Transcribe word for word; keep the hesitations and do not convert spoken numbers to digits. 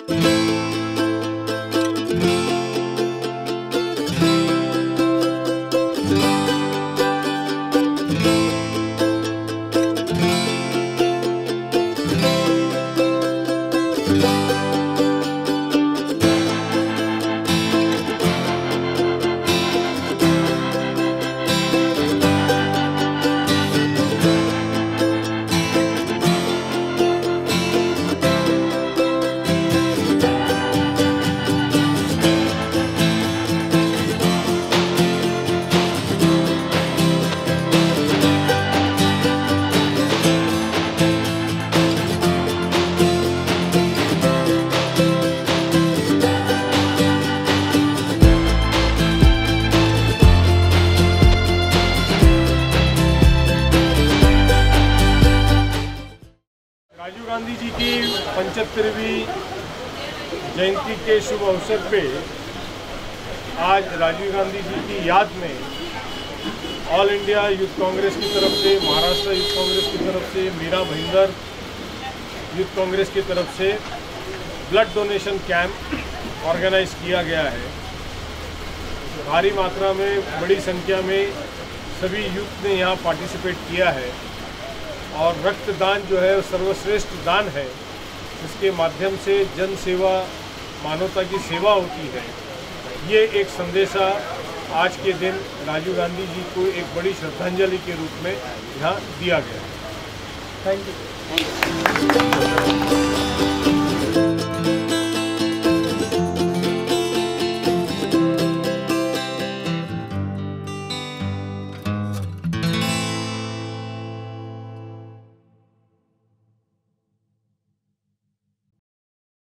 गांधी जी की पचहत्तरवीं जयंती के शुभ अवसर पे आज राजीव गांधी जी की याद में ऑल इंडिया यूथ कांग्रेस की तरफ से, महाराष्ट्र यूथ कांग्रेस की तरफ से, मीरा भाईंदर यूथ कांग्रेस की तरफ से ब्लड डोनेशन कैंप ऑर्गेनाइज किया गया है। भारी मात्रा में, बड़ी संख्या में सभी यूथ ने यहाँ पार्टिसिपेट किया है और रक्तदान जो है सर्वश्रेष्ठ दान है, इसके माध्यम से जन सेवा, मानवता की सेवा होती है। ये एक संदेशा आज के दिन राजीव गांधी जी को एक बड़ी श्रद्धांजलि के रूप में यहाँ दिया गया है। Thank you.